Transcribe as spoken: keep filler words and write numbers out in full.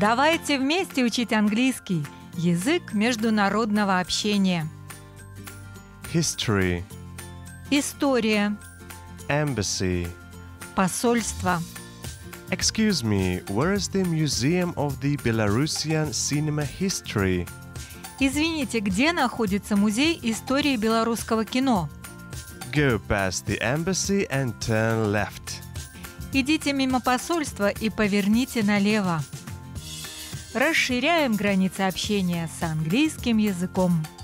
Давайте вместе учить английский, язык международного общения. History. История. Embassy. Посольство. Excuse me, where is the Museum of the Belarusian Cinema History? Извините, где находится музей истории белорусского кино? Go past the embassy and turn left. Идите мимо посольства и поверните налево. Расширяем границы общения с английским языком.